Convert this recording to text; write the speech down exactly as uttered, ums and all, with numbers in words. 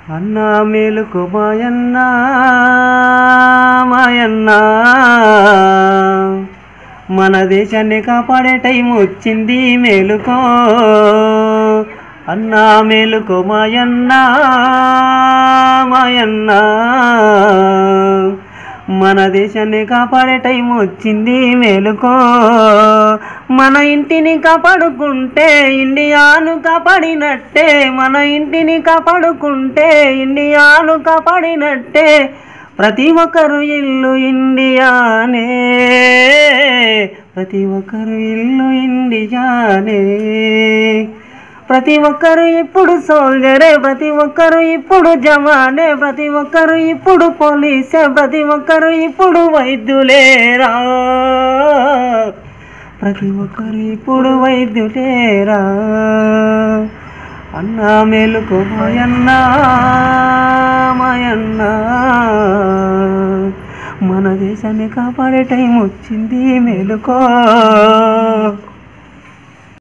అన్నా మేలుకో మాయన్నా మాయన్నా, మన దేశాన్ని కాపాడే టైం వచ్చింది మేలుకో. అన్నా మేలుకో మాయన్నా మాయన్నా, మన దేశాన్ని కాపాడే టైం వచ్చింది మేలుకో. మన ఇంటిని కాపాడుకుంటే ఇండియాను కాపాడినట్టే, మన ఇంటిని కాపాడుకుంటే ఇండియాను కాపాడినట్టే. ప్రతి ఒక్కరు ఇల్లు ఇండియానే, ప్రతి ఒక్కరు ఇల్లు ఇండియానే. ప్రతి ఒక్కరు ఇప్పుడు సోల్జరే, ప్రతి ఒక్కరు ఇప్పుడు జవానే, ప్రతి ఒక్కరు ఇప్పుడు పోలీసే, ప్రతి ఒక్కరు ఇప్పుడు వైద్యులేరా, ప్రతి ఒక్కరు ఇప్పుడు వైద్యులేరా. అన్నా మేలుకో మాయన్నా మాయన్నా, మన దేశాన్ని కాపాడే టైం వచ్చింది మేలుకో.